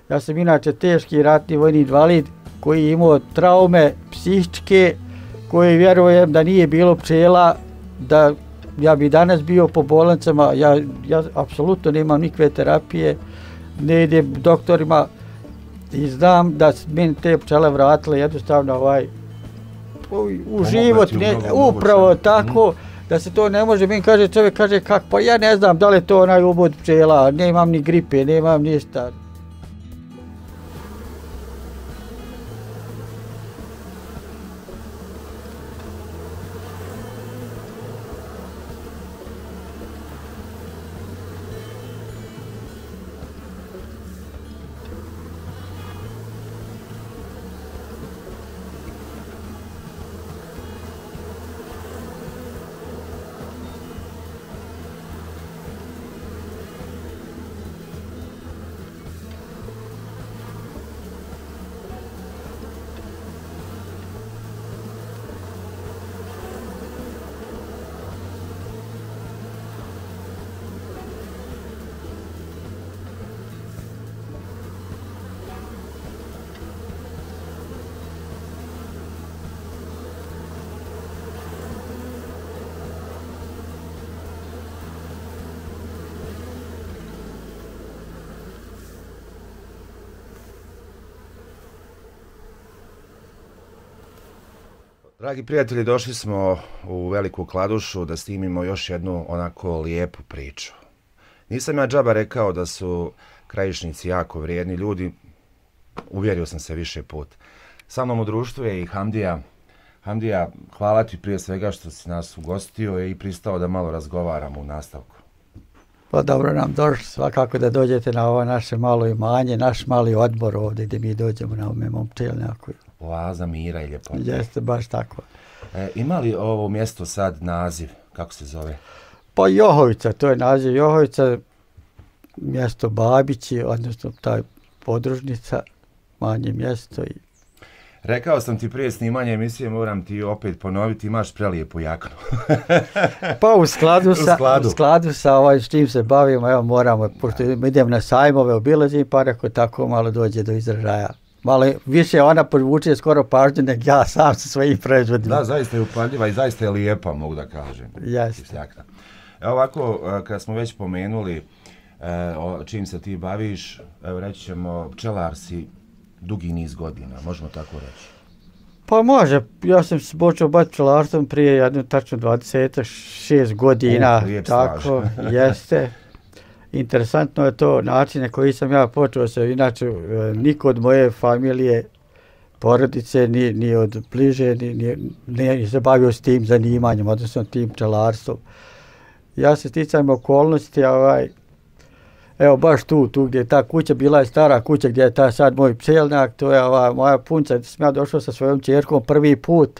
Ja sam inače teški ratni vojni invalid koji je imao traume psihičke, koji vjerujem da nije bilo pčela, da ja bi danas bio po bolnicama, ja apsolutno nemam nikakve terapije, ne idem doktorima i znam da meni te pčele vratile jednostavno u život, upravo tako, da se to ne može. Meni kaže čovjek, kaže kako, pa ja ne znam da li je to onaj ubod pčela, nemam ni gripe, nemam ništa. Dragi prijatelji, došli smo u Veliku Kladušu da snimimo još jednu onako lijepu priču. Nisam ja džaba rekao da su Krajišnici jako vrijedni ljudi, uvjerio sam se više put. Sa mnom u društvu je i Hamdija. Hamdija, hvala ti prije svega što si nas ugostio i pristao da malo razgovaramo u nastavku. Pa dobro nam došli, svakako da dođete na ovo naše malo imanje, naš mali odmor ovdje gdje mi dođemo na ovom pčelnjaku. Oaza mira i ljepote. Jeste, baš tako. Ima li ovo mjesto sad naziv, kako se zove? Pa Johovica, to je naziv Johovica, mjesto Babići, odnosno taj podružnica, manje mjesto. Rekao sam ti prije snimanja emisije, moram ti opet ponoviti, imaš prelijepu jaknu. Pa u skladu sa s čim se bavimo, evo moramo, pošto idem na sajmove, obilazim, pa ako tako malo dođe do izražaja. Malo više ona privuče skoro pažnju nego ja sam sa svojim proizvodima. Da, zaista je upaljiva i zaista je lijepa, mogu da kažem. Jeste. Evo ovako, kad smo već pomenuli čim se ti baviš, evo reći ćemo, pčelar si dugi niz godina, možemo tako reći? Pa može, ja sam se počeo baviti pčelarstvom prije jedno tačno 26 godina. Tako, jeste. Interesantno je to način na koji sam ja počeo se, inače niko od moje familije, porodice, ni od bliže, nije se bavio s tim zanimanjem, odnosno tim pčelarstvom. Ja se sticajem okolnosti, evo baš tu gdje je ta kuća, bila je stara kuća gdje je ta sad moj pčelnjak, to je moja punca, sam ja došao sa svojom ćerkom prvi put.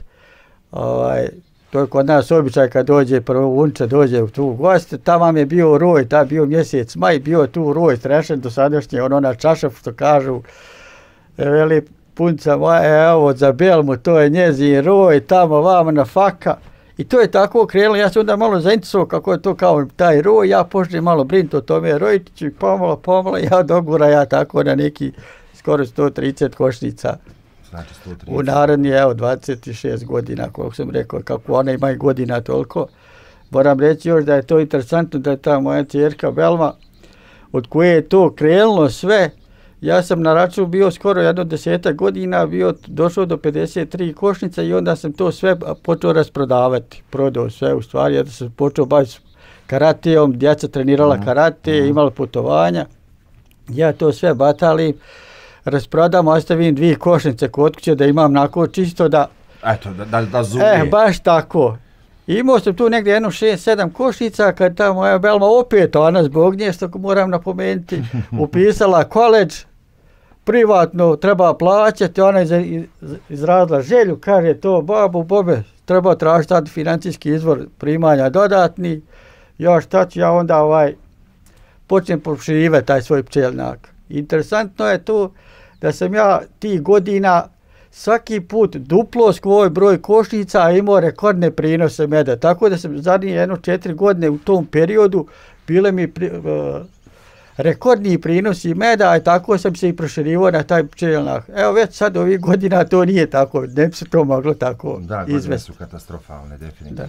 To je kod nas običaj kad dođe prvo unče, dođe tu u goste, tamo je bio roj, ta bio mjesec maj, bio tu roj strešen do sadašnje, na čašav što kažu, veli punca moja, evo za Belmu, to je njezin roj, tamo vamo na faka. I to je tako krenulo, ja sam onda malo zainteresovao kako je to kao taj roj, ja počnem malo brinuti o tome rojčiću i pomalo, ja dogura tako na neki skoro 130 košnica. Znači 130. U naredni, 26 godina, koliko sam rekao, kako ona ima i godina toliko. Moram reći još da je to interesantno da je ta moja ćerka Belma, od koje je to krenulo sve, ja sam na računu bio skoro jedno 10 godina, došao do 53 košnica i onda sam to sve počeo rasprodavati. Prodao sve u stvari, ja sam počeo baviti karateom, djeca trenirala karate, imala putovanja. Ja to sve batalim, rasprodam, ostavim 2 košnice kod kuće da imam nako čisto da... Eto, da zubije. Baš tako. Imao sam tu negdje 6-7 košnica kad ta moja Belma opet, ona zbog nje, što moram napomenuti, upisala koledž, privatno treba plaćati, ona je izradila želju, kaže to bobe, treba tražiti tad financijski izvor primanja dodatni, ja šta ću, ja onda počnem proširivati taj svoj pčelnjak. Interesantno je tu da sam ja tih godina svaki put duplo svoj broj košnica, a imao rekordne prinose meda. Tako da sam zadnje 4 godine u tom periodu bile mi rekordni prinosi meda, i tako sam se i proširivao na taj pčelnjak. Evo već sad ovih godina to nije tako, ne bi se to moglo tako izvesti. Da, godine su katastrofalne, definitivno.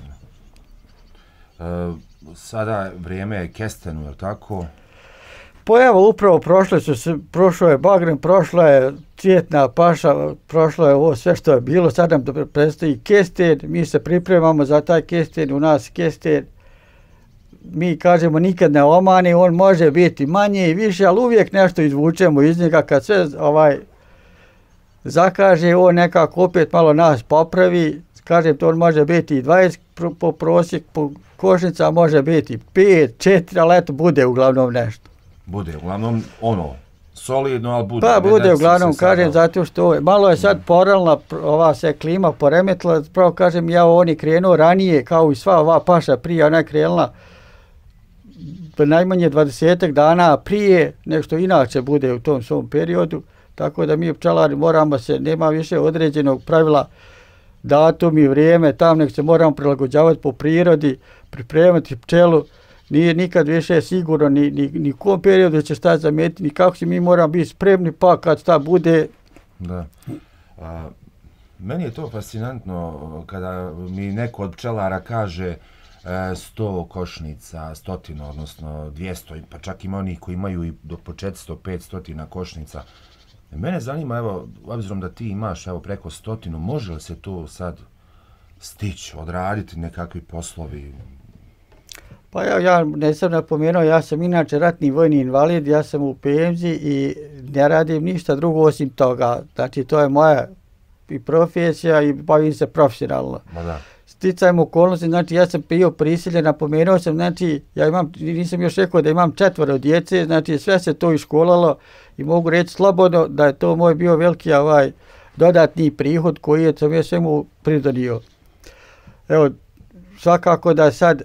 Sada vrijeme je kestenu, je li tako? Pa evo, upravo prošlo je bagren, prošla je cvjetna paša, prošlo je ovo sve što je bilo, sad nam predstoji kesten, mi se pripremamo za taj kesten, u nas kesten, mi kažemo nikad ne omani, on može biti manje i više, ali uvijek nešto izvučemo iz njega, kad sve zakaže, on nekako opet malo nas popravi, kažem, to on može biti i 20 po prosjek, po košnica može biti 5, 4, ali eto, bude uglavnom nešto. Bude, uglavnom, solidno, ali bude. Pa bude, uglavnom, kažem, zato što malo je sad poralna, ova se klima poremetila, pravo kažem, oni krenuo ranije, kao i sva ova paša prije, ona je krenula najmanje 20 dana prije, nešto inače bude u tom svom periodu, tako da mi pčelari moramo se, nema više određenog pravila, datum i vrijeme, tam nek se moramo prilagođavati po prirodi, pripremati pčelu, nije nikad više sigurno ni u kom periodu će šta zamijetiti, ni kako se mi moramo biti spremni, pa kad šta bude. Da. Meni je to fascinantno kada mi neko od pčelara kaže 100 košnica, 100, odnosno 200, pa čak ima onih koji imaju i do po 400, 500 košnica. Mene zanima, evo, obzirom da ti imaš preko 100, može li se to sad stići, odraditi nekakvi poslovi? Pa ja nisam napomenuo, ja sam inače ratni vojni invalid, ja sam u penziji i ne radim ništa drugo osim toga. Znači, to je moja i profesija i bavim se profesionalno. Sticajem okolnosti, znači ja sam bio prisiljen, napomenuo sam, znači nisam još rekao da imam 4 djece, znači sve se to iškolalo i mogu reći slobodno da je to moj bio veliki dodatni prihod koji sam ja svemu pridonio. Evo, svakako da sad,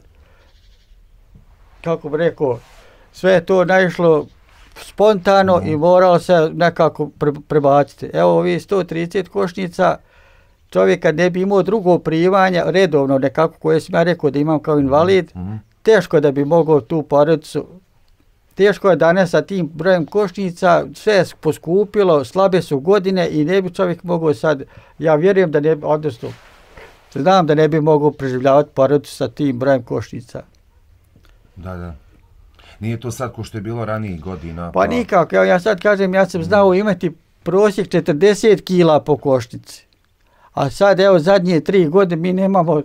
kako bih rekao, sve je to naišlo spontano i moralo se nekako prebaciti. Evo, ovi 130 košnica, čovjek kad ne bi imao drugo primanja, redovno nekako koje sam ja rekao da imam kao invalid, teško da bi mogao tu porodicu, teško je danas sa tim brojem košnica, sve je poskupilo, slabe su godine i ne bi čovjek mogao sad, ja vjerujem da ne bi, odnosno, znam da ne bi mogao preživljavati porodicu sa tim brojem košnica. Da. Nije to sad ko što je bilo ranijih godina? Pa nikako, ja sad kažem, ja sam znao imati prosjek 40 kila po košnici. A sad, evo, zadnje 3 godine mi nemamo,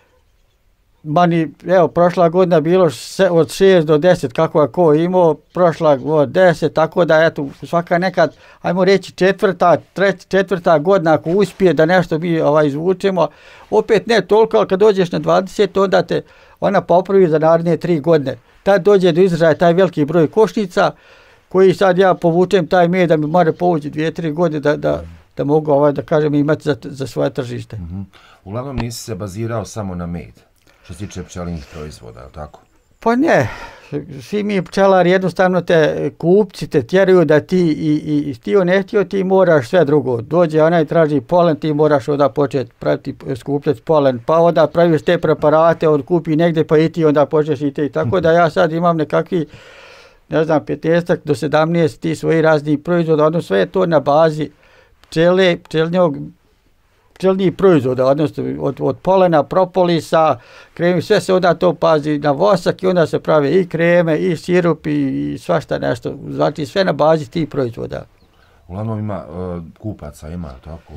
prošla godina bilo od 6 do 10, kako je ko imao, prošla od 10, tako da, eto, svaka nekad, ajmo reći, četvrta godina, ako uspije da nešto mi izvučemo, opet ne toliko, ali kad dođeš na 20, onda te ona popravi za naredne 3 godine. Tad dođe do izražaja taj veliki broj košnica, koji sad ja povučem taj med da mi mora povući 2-3 godine da mogu, da kažem, imati za svoje tržište. Uglavnom nisi se bazirao samo na med, što se tiče pčelinjih proizvoda, je li tako? Pa ne, svi mi pčelari jednostavno te kupci te tjeraju da ti i htio ne htio ti moraš sve drugo. Dođe onaj traži polen, ti moraš onda početi praviti, skupljati polen, pa onda praviš te preparate, on kupi negdje pa i ti onda počneš i te. Tako da ja sad imam nekakvi, 15 do 17 ti svoji razni proizvoda, odnosno sve je to na bazi pčelnih proizvoda, odnosno od polena, propolisa, kremi, sve se onda to pazi na vosak i onda se prave i kreme, i sirup i svašta nešto, znači sve na bazi tih proizvoda. Uglavnom ima kupaca, ima tako?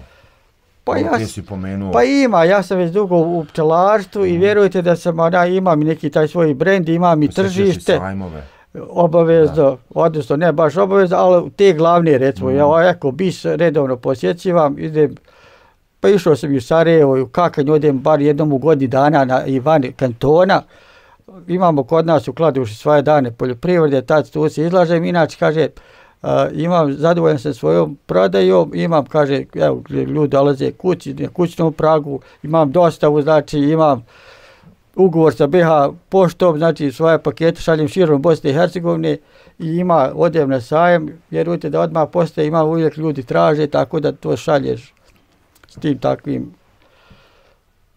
Pa ima, ja sam već dugo u pčelarstvu i vjerujte da sam, imam neki taj svoj brend, imam i tržište. Obavezno, odnosno ne baš obavezno, ali te glavne, recimo, ja BIS redovno posjećivam, pa išao sam i u Sarajevo i u Kakanj, odem bar jednom u godini dana i van kantona. Imamo kod nas u Kladuši svoje dane poljoprivrede, tad tu se izlažem, inače, kaže, zadovoljan sam svojom prodajom, imam, kaže, evo, ljudi dolaze kući, na kućnom pragu, imam dostavu, znači imam ugovor sa BiH poštom, znači svoje pakete šaljem širom Bosne i Hercegovine i odem na sajem, vjerujte da odmah postaje, uvijek ljudi traže, tako da to šalješ s tim takvim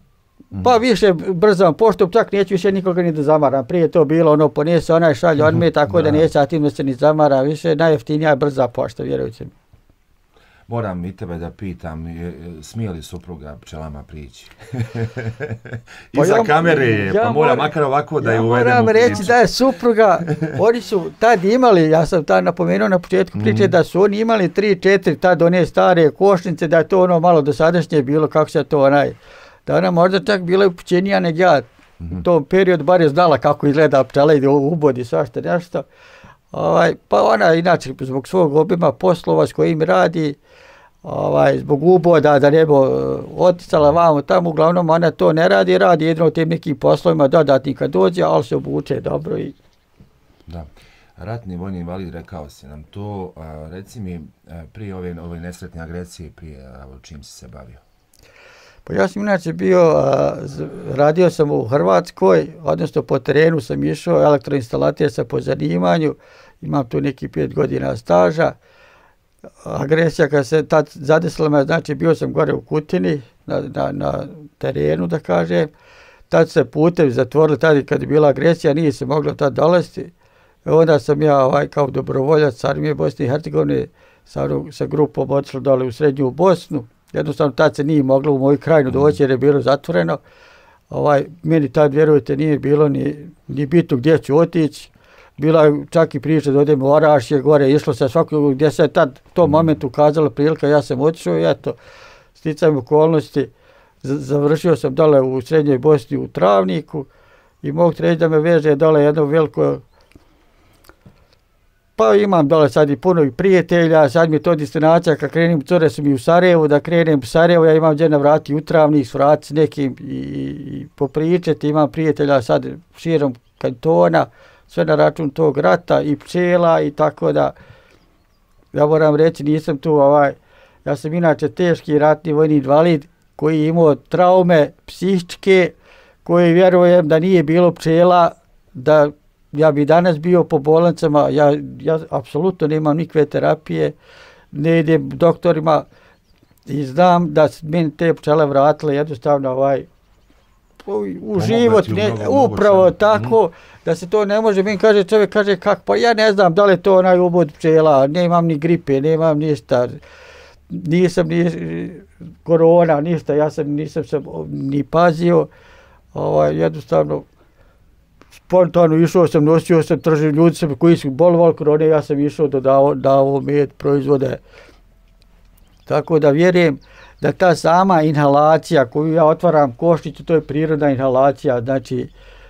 Pa više brzam poštom, čak neću više nikoga ni da zamaram. Prije to bilo ono ponese onaj šalje on me, tako da neće, a tim da se ni zamara. Više najjeftinija je brza pošta, vjerujte mi. Moram i tebe da pitam, smije li supruga pčelama prići? Iza kamere je, pa mora makar ovako da je uvedemo moram reći da je supruga, oni su tad imali, ja sam tad napomenuo na početku priče, da su oni imali 3-4 tad one stare košnice, da je to ono malo dosadašnje bilo, kako se to da ona možda čak bila upućenija nego ja. U tom periodu bar je znala kako izgleda pčela i ubodi svašta nešto. Pa ona inače zbog svog obima poslova s kojim radi, zbog uboda da ne bi oticala vamo tamo, uglavnom ona to ne radi, radi jedno u tim nekim poslovima dodatni kad dođe, ali se obuče dobro. Da, ratni vojni invalid, rekao si nam to, reci mi prije ove nesretne agresije, prije čim si se bavio? Pa ja sam inače radio sam u Hrvatskoj, odnosno po terenu sam išao, elektroinstalater sam po zanimanju, imam tu neki 5 godina staža. Agresija kad se tad zadesila me, znači bio sam gore u Kutini, na terenu da kažem, tad se putevi zatvorili, tad kad je bila agresija nije se moglo tad dolaziti. Onda sam ja kao dobrovoljac Armije Bosne i Hercegovine sa grupom otišao dole u srednju Bosnu. Jednostavno tad se nije moglo u moju krajinu doći jer je bilo zatvoreno. Meni tad, vjerujte, nije bilo ni bitno gdje ću otići. Bila je čak i priča da odem u Orašje gore, išlo se svako gdje se tad u tom momentu ukazala prilika, ja sam otišao i eto, sticajem okolnosti, završio sam dole u srednjoj Bosni u Travniku i mogu reći da me veže dole jedno veliko. Pa imam dole sad i puno prijatelja, sad mi je to destinacija, kad krenem, cure su mi u Sarajevu, da krenem u Sarajevu, ja imam gdje navrati u Travnik, svrati s nekim i popričati, imam prijatelja sad širom kantona, sve na račun tog rata i pčela i tako da, ja moram reći, nisam tu, ja sam inače teški ratni vojni invalid koji je imao traume psihičke, koji vjerujem da nije bilo pčela, da ja bi danas bio po bolnicama, ja apsolutno nemam nikakve terapije, ne idem doktorima i znam da meni te pčele vratile jednostavno u život, upravo tako, da se to ne može. Meni kaže čovjek, kako, pa ja ne znam da li je to onaj ubod pčela, nemam ni gripe, nemam ništa, nisam ni korona, ništa, nisam se ni pazio, jednostavno, spontano išao sam, nosio sam, tržio ljudi koji su bolovali korone, ja sam išao dao med, proizvode. Tako da vjerujem da ta sama inhalacija koju ja otvaram košnicu, to je prirodna inhalacija, znači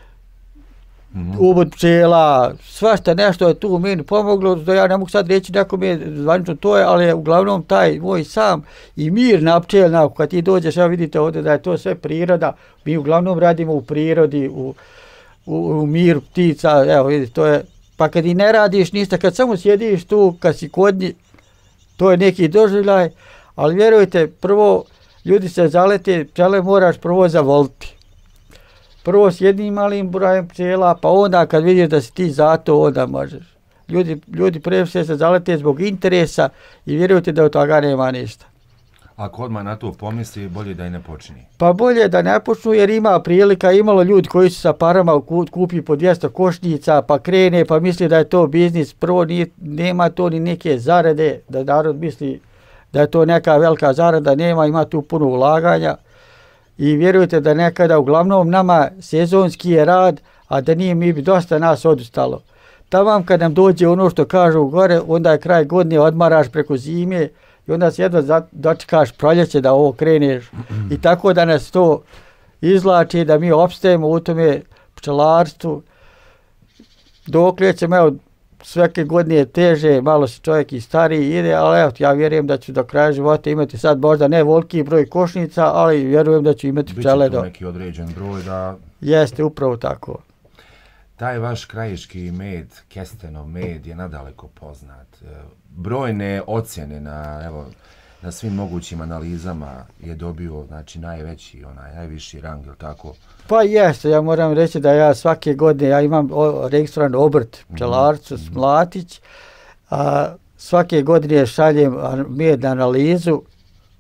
ubod pčela, svašta nešto je tu u meni pomoglo, da ja ne mogu sad reći neko mi je zvanično to je, ali je uglavnom taj moj sam i mir na pčelnaku, kad ti dođeš, evo vidite ovdje da je to sve priroda, mi uglavnom radimo u prirodi, u miru ptica, evo vidite, to je, pa kad i ne radiš ništa, kad samo sjediš tu, kad si kod njih, to je neki doživljaj, ali vjerujte, prvo ljudi se zalete, pčele moraš prvo zavoliti. Prvo s jednim malim brojem pčela, pa onda kad vidiš da si ti zato, onda možeš. Ljudi previše se zalete zbog interesa i vjerujte da od toga nema ništa. Ako odmah na to pomisli, bolje da i ne počini. Pa bolje da ne počnu jer ima prilika, imalo ljudi koji su sa parama kupi po 200 košnica, pa krene, pa misli da je to biznis. Prvo nema to ni neke zarade, da narod misli da je to neka velika zarada, nema, ima tu puno ulaganja. I vjerujte da nekada uglavnom nama sezonski je rad, a da nije mi bi dosta nas odustalo. Taman kad nam dođe ono što kažu gore, onda je kraj godine, odmaraš preko zime i onda se jedva dočekaš proljeće da ovo kreneš. I tako da nas to izvlači da mi opstajemo u tome pčelarstvu. Dokle ćemo, evo, svake godine je teže, malo se čovjek i stariji ide, ali evo, ja vjerujem da ću do kraja života imati sad možda ne veliki broj košnica, ali vjerujem da ću imati pčele do... Biće to neki određen broj da... Jeste, upravo tako. Taj vaš krajiški med, kestenov med, je nadaleko poznat. Brojne ocjene na svim mogućim analizama je dobio, znači, najviši rang, je li tako? Pa jeste, ja moram reći da ja svake godine, ja imam registrovan obrt pčelarcu Mlatić, a svake godine šaljem med na analizu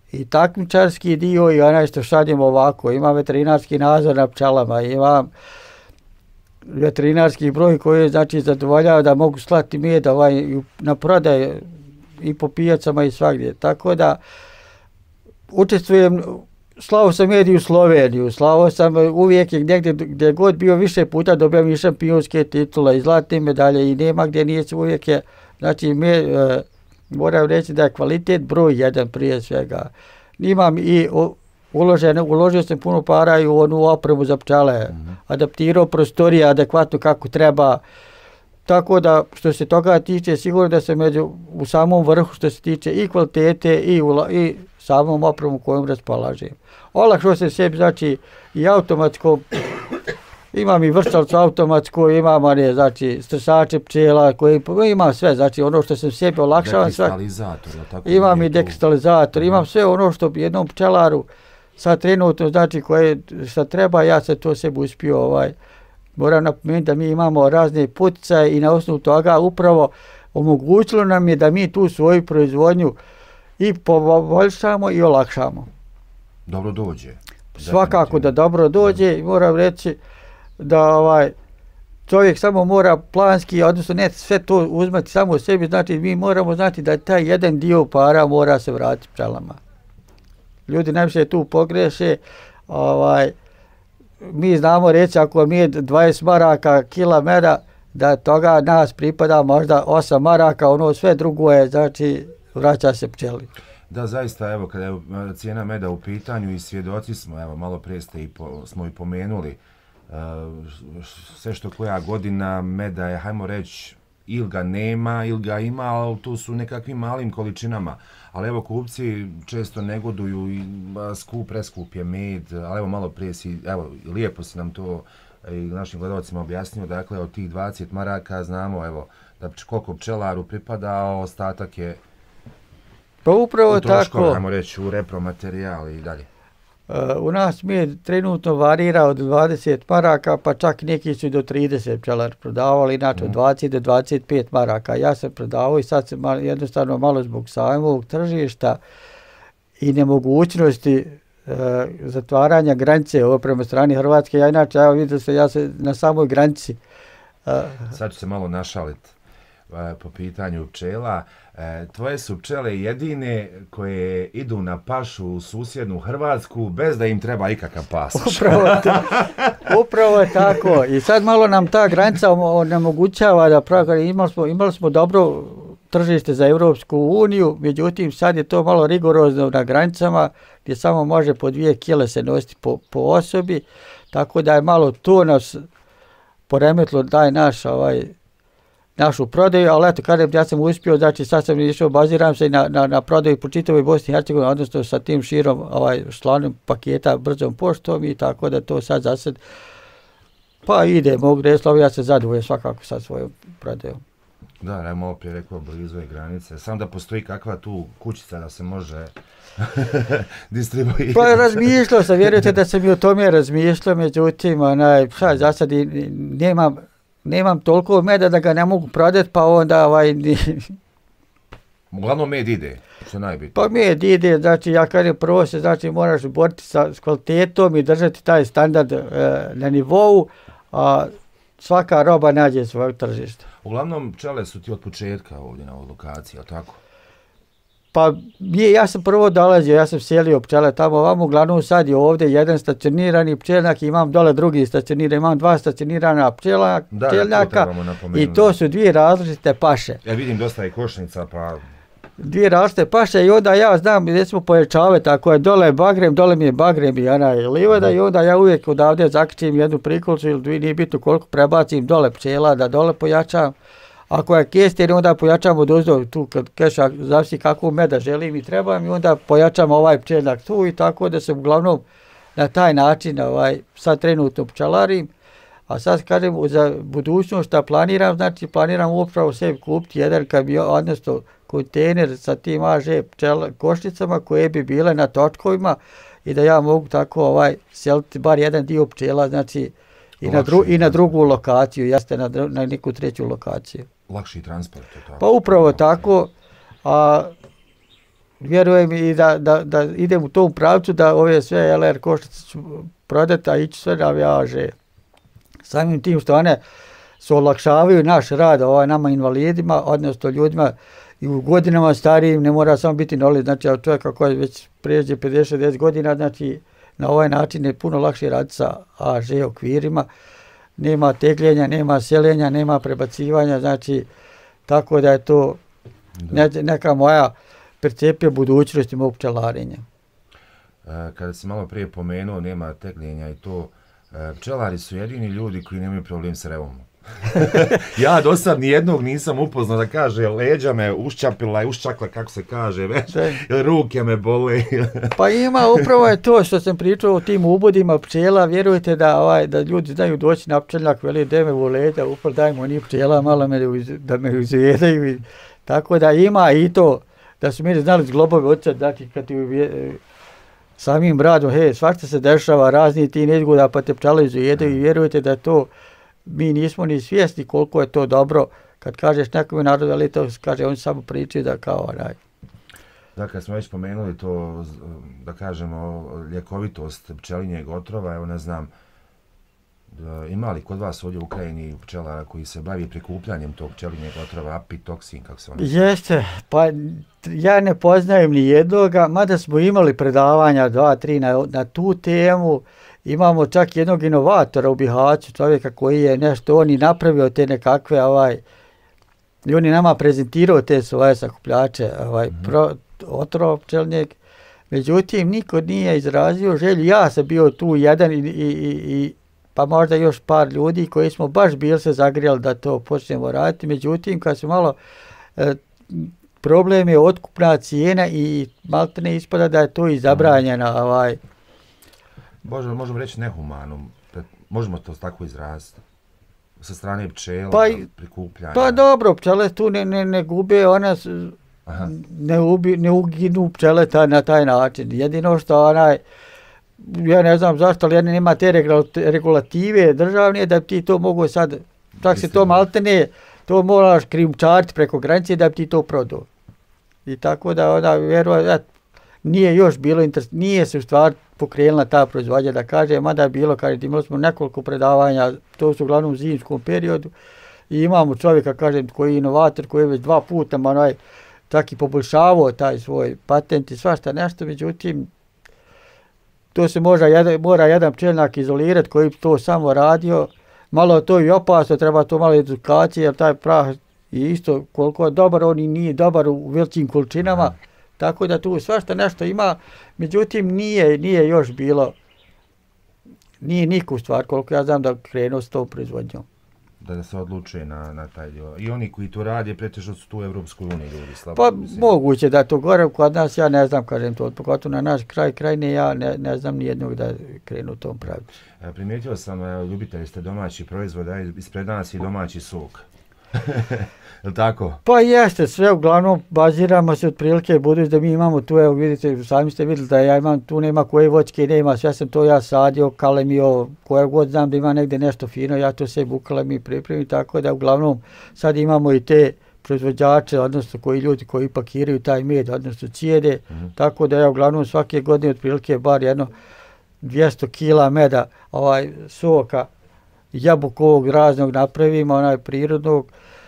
i takmičarski dio i onaj što šaljemo ovako. Imam veterinarski nadzor na pčelama, imam veterinarski broj koji znači zadovoljava da mogu slati med na prodaj i po pijacama i svagdje. Tako da učestvujem, slao sam med i u Sloveniju, slao sam uvijek negdje gdje god bio više puta dobijam i šampionske titule i zlatne medalje i nema gdje nije uvijek je, znači moram reći da je kvalitet broj jedan prije svega. Imam i uložio sam puno para i u onu opremu za pčele, adaptirao prostorije adekvatno kako treba. Tako da što se toga tiče sigurno da sam u samom vrhu što se tiče i kvalitete i samom opremu kojom raspolažem. Olakšao sam sebi znači i automatsko, imam i vršalcu automatsko, imam znači strsače pčela, imam sve, znači ono što sam sebi olakšavam. Imam i dekristalizator, imam sve ono što jednom pčelaru sad trenutno znači koje šta treba, ja sam to sebi uspio moram napomenuti da mi imamo razne poticaje i na osnovu toga upravo omogućilo nam je da mi tu svoju proizvodnju i poboljšamo i olakšamo. Dobro dođe. Svakako da dobro dođe i moram reći da čovjek samo mora planski, odnosno ne sve to uzmati samo u sebi, znači mi moramo znati da taj jedan dio para mora se vratiti pčelama. Ljudi najviše tu pogreše, mi znamo reći ako mi je 20 maraka kila meda, da toga nas pripada možda 8 maraka, ono sve drugo je, znači vraća se pčeli. Da, zaista, evo, kada je cijena meda u pitanju i svjedoci smo, evo, malo prije smo i pomenuli, sve što koja godina meda je, hajmo reći, ili ga nema, ili ga ima, ali tu su nekakvim malim količinama. Ali evo, kupci često negoduju i preskup je med, ali evo, malo prije lijepo si nam to i našim gledalcima objasnio, dakle, od tih 20 maraka znamo, evo, da koliko pčelaru pripada, a ostatak je pa upravo tako, hajmo reći, u repromaterijal i dalje. U nas med trenutno varira od 20 maraka, pa čak neki su do 30 pčelar prodavali, inače od 20 do 25 maraka. Ja sam prodavao i sad sam jednostavno malo zbog samog tržišta i nemogućnosti zatvaranja granice ovo prema strani Hrvatske. Ja inače, evo vidite ja sam na samoj granici. Sad ću se malo našaliti po pitanju pčela. Tvoje su pčele jedine koje idu na pašu u susjednu Hrvatsku bez da im treba ikakav pasoš. Upravo je tako. I sad malo nam ta granica onemogućava da imali smo dobro tržište za Europsku uniju, međutim sad je to malo rigorozno na granicama gdje samo može po 2 kile se nositi po osobi, tako da je malo to nas poremetilo taj našu prodaju, ali eto, kada ja sam uspio, znači sad sam išao, baziram se na prodaju po čitavoj Bosni i Hercegovini, odnosno sa tim širom šlanom paketa brzom poštom i tako da to sad zasad pa ide, mogu reći, ja se zadovoljem svakako sa svojom prodajom. Da, ja malo prije rekao blizu je granice, samo da postoji kakva tu kućica da se može distribuirati. Pa razmišljao sam, vjerujte da sam i o tome razmišljao, međutim, za sad nemam toliko meda da ga ne mogu prodati, pa onda Uglavnom med ide, što je najbitnije. Pa med ide, znači ja kažem prvo se znači moraš boriti s kvalitetom i držati taj standard na nivou, a svaka roba nađe svoje tržište. Uglavnom pčele su ti od početka ovdje na ovoj lokaciji, ali tako? Pa ja sam prvo dolazio, ja sam selio pčele tamo ovamo, uglavnom sad je ovdje jedan stacionirani pčelnjak, imam dole drugi stacionirani, imam 2 stacionirana pčelnjaka i to su 2 različite paše. Ja vidim dosta i košnica, pa 2 različite paše i onda ja znam gdje smo pojačavati, ako je dole bagrem, dole mi je bagrem i livada i onda ja uvijek odavde zakačim jednu prikolcu ili 2, nije bitno koliko prebacim dole pčela da dole pojačam. Ako je kestir, onda pojačam od ozdo tu kad keša, zavisi kakvu meda želim i trebam i onda pojačam ovaj pčeljak tu i tako da se uglavnom na taj način sad trenutno pčelarim. A sad kažem za budućnost šta planiram, znači planiram upravo sebi kupiti jedan kamion, odnosno kontejner sa tim AŽ košnicama koje bi bile na točkovima i da ja mogu tako seliti bar jedan dio pčela, znači i na drugu lokaciju, jeste na neku treću lokaciju. Lakši transport, je tako? Pa upravo tako, a vjerujem i da idem u tom pravcu, da ove sve LR košnice ću prodati, a ići sve na vijaže. Samim tim što one se olakšavaju naš rad nama invalidima, odnosno ljudima i u godinama starijim, ne mora samo biti invalid, znači čovjeka koji već prijeđe 50-60 godina, znači na ovaj način je puno lakše raditi sa AŽ okvirima, nema tegljenja, nema seljenja, nema prebacivanja, znači tako da je to neka moja percepcija budućnosti mog pčelarenja. Kada si malo prije pomenuo, nema tegljenja i to, pčelari su jedini ljudi koji nemaju problem s revom. Ja do sad nijednog nisam upoznao da kaže leđa me uščapila i uščakla, kako se kaže već, ili ruke me bole. Pa ima, upravo je to što sam pričao o tim ubodima pčela, vjerujte da ljudi znaju doći na pčeljak, veli da me u leđa, upravo dajmo njih pčela, malo da me uzjedaju. Tako da ima i to, da su mi znali s globove odsad, znači kad ti samim radom, svašta se dešava, razni ti nezgoda pa te pčela izjedaju i vjerujte da to mi nismo ni svjesni koliko je to dobro. Kad kažeš nekome narodu, ali to kaže, on samo priči da kao onaj. Dakle, smo već pomenuli to, da kažemo, ljekovitost pčelinjeg otrova, evo ne znam, ima li kod vas ovdje u Ukrajini pčelara koji se bavi prikupljanjem tog pčelinjeg otrova, apitoksin, kako se on... Jeste, pa ja ne poznajem ni jednoga, mada smo imali predavanja 2-3 na tu temu. Imamo čak jednog inovatora u Bihaću, čovjeka koji je nešto, on i napravio te nekakve, i on je nama prezentirao te svoje sakupljače, otrov pčelinjeg. Međutim, niko nije izrazio želju, ja sam bio tu jedan pa možda još par ljudi koji smo baš bili se zagrijali da to počnemo raditi. Međutim, kad su malo, problem je otkupna cijena i maltene ispada da je to i zabranjena. Možemo reći nehumano, možemo to tako izraziti, sa strane pčela, prikupljanja. Pa dobro, pčele tu ne gube, one ne uginu pčele na taj način. Jedino što ja ne znam zašto, ali nema te regulative državne da bi ti to mogu sad, čak se to maltene, to moraš krijumčariti preko granice da bi ti to prodao. I tako da vjerujem, nije još bilo nije se u stvari pokrenula ta proizvodnja, da kaže, mada je bilo, imali smo nekoliko predavanja, to su uglavnom u zimskom periodu, i imamo čovjeka, kažem, koji je inovator, koji je već 2 puta čak i poboljšavao taj svoj patent i svašta nešto, međutim, to se mora jedan pčelnjak izolirati koji to samo radio, malo to i opasno, treba to malo edukacije, jer taj prah je isto koliko je dobar, on i nije dobar u velikim količinama, tako da tu svašta nešto ima, međutim nije još bilo, nije niko stvar koliko ja znam da krenuo s tom proizvodnjom. Da se odluče na taj dio. I oni koji to rade, pretežno su tu u Evropskoj uniji ljudi. Pa moguće da to gore, kod nas ja ne znam, kažem to, pogotovo na naš krajine ja ne znam nijednog da krenu u tom pravcu. Primijetio sam, ljubitelji ste domaći proizvoda, ispred nas i domaći sok. Je li tako? Pa jeste, sve uglavnom baziramo se otprilike, budući da mi imamo tu, evo vidite, sami ste vidjeli da ja imam, tu nema koje voćke, nema, sve sam to ja sadio, kalemio, koje god znam da ima negdje nešto fino, ja to sve bukalem i pripremim, tako da uglavnom sad imamo i te proizvođače, odnosno ljudi koji pakiraju taj med, odnosno cijede, tako da ja uglavnom svake godine otprilike bar jedno 200 kila meda, soka, jabukovog raznog napravimo, prirodnog,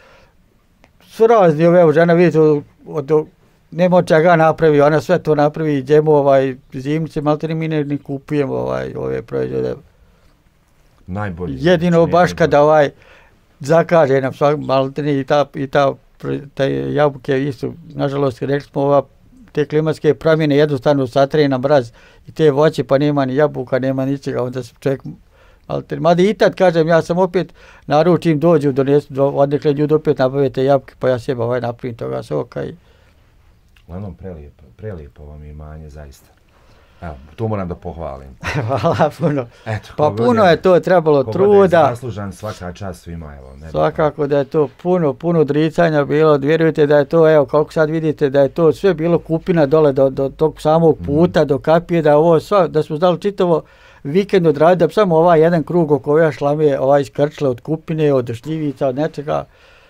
su razni, evo žena vidite, nema od čega napravi, ona sve to napravi, idemo zimnice, maltene mi ne kupujemo ove proizvode. Najbolji. Jedino baš kada zakaže nam maltene i te jabuke isto, nažalost, rekli smo te klimatske promjene jednostavno satrije na mraz i te voće pa nema ni jabuka, nema ničega, onda se čovjek mada i tad, kažem, ja sam opet naručim, dođu, odnekle ljudi opet nabavite jabuke, pa ja seba napravim toga soka i... Uglavnom, prelijepo vam je imanje, zaista. Evo, to moram da pohvalim. Hvala puno. Pa puno je to trebalo truda. Zaslužan, svaka čast svima, evo. Svakako da je to puno odricanja bilo, vjerujte da je to, evo, kako sad vidite, da je to sve bilo kupina dole do tog samog puta, do kapije, da smo znali čitavo vikend odraditi, da samo jedan krug oko ove šlamije iskrčile od kupine, od šljivica, od nečega.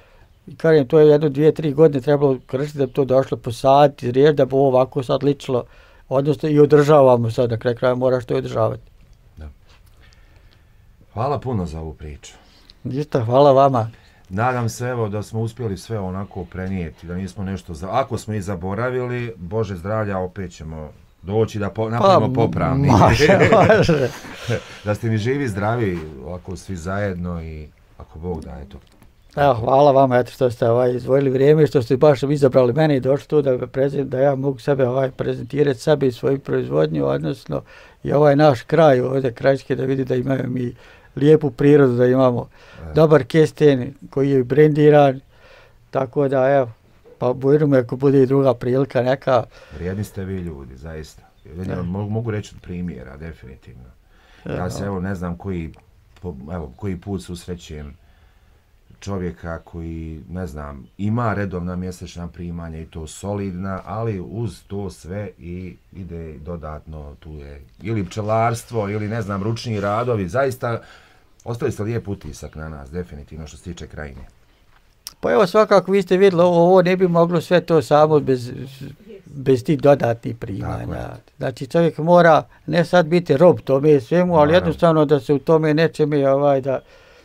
I kažem, to je 1, 2, 3 godine trebalo krstiti da bi to došlo posaditi, riješiti da bi ovo ovako sad ličilo, odnosno i održavamo sad, na kraju kraja moraš to održavati. Da. Hvala puno za ovu priču. Ništa, hvala vama. Nadam se evo da smo uspjeli sve onako prenijeti, da nismo nešto, ako smo i zaboravili, Bože zdravlja, opet ćemo doći da napravimo popravni. Može. Da ste mi živi, zdravi, ovako svi zajedno i ako Bog da, eto. Evo, hvala vama eto što ste izdvojili vrijeme i što ste baš izabrali mene i došli tu da ja mogu sebe prezentirati sebe i svoju proizvodnju, odnosno i ovaj naš kraj ovdje krajski da vidi da imaju mi lijepu prirodu, da imamo dobar kesten koji je brendiran, tako da evo, pa budemo ako bude i druga prilika neka. Vrijedni ste vi ljudi, zaista. Mogu reći od primjera, definitivno. Ja se evo ne znam koji put susrećem čovjeka koji, ne znam, ima redovna mjesečna primanja i to solidna, ali uz to sve i ide dodatno, tu je ili pčelarstvo ili ne znam, ručni radovi, zaista ostavili ste lijep utisak na nas, definitivno što se tiče Krajine. Pa evo svakako vi ste vidjeli, ovo ne bi moglo sve to samo bez tih dodatnih primanja. Znači čovjek mora ne sad biti rob tome svemu, ali jednostavno da se u tome nečeme da...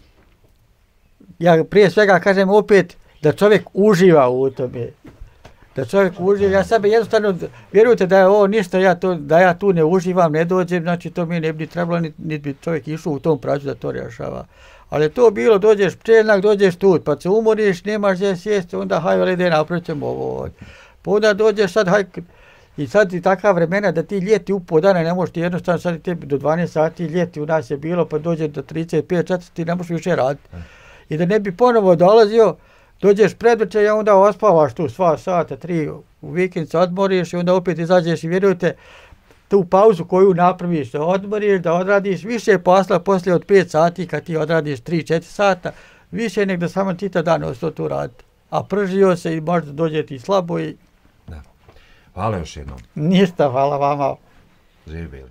Ja prije svega kažem opet da čovjek uživa u tome. Da čovjek uživa, ja sebe jednostavno, vjerujte da je ovo ništa, da ja tu ne uživam, ne dođem, znači to mi ne bi trebalo, niti bi čovjek išao u tom pravcu da to rješava. Ali to bilo, dođeš pčelnak, dođeš tu, pa se umoriš, nemaš gdje sjesti, onda hajde ide napraćemo ovo. Pa onda dođeš sad, i sad i takva vremena da ti ljeti u pol dana ne možeš ti jednostavno sad do 12 sati ljeti u nas je bilo, pa dođe do 35-40 ti ne možeš više raditi. I da ne bi ponovo dolazio, dođeš predvečer i onda ospavaš tu 2 sata, 3 u vikend se odmoriš i onda opet izađeš i vjerujte tu pauzu koju napraviš, da odmoriš, da odradiš više posla poslije od 5 sati kad ti odradiš 3-4 sata, više nek da samo čitav dan ostao tu raditi. A pržio se i možda dođe ti slabo i... Da. Hvala još jednom. Ništa, hvala vama. Živi bili.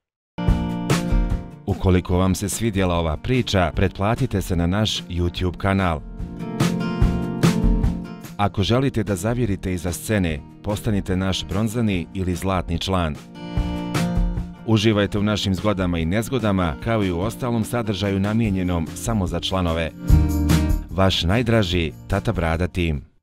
Ukoliko vam se svidjela ova priča, pretplatite se na naš YouTube kanal. Ako želite da zavirite iza scene, postanite naš bronzani ili zlatni član. Uživajte u našim zgodama i nezgodama, kao i u ostalom sadržaju namijenjenom samo za članove. Vaš najdraži Tata Brada Tim.